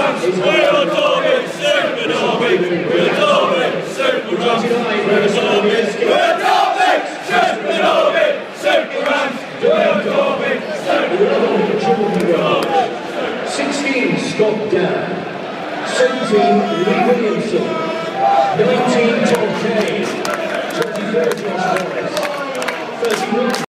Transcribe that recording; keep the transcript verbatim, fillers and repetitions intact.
Rams, we're Derby, Super Derby, we're Derby, Super Rams, we're Derby, we're Derby, Super Derby, Super Rams, we're Derby, Super Derby. sixteen, Scott Dan. seventeen, Lee Williamson. nineteen, Tom Kane. twenty-four, Josh Morris. thirty-one.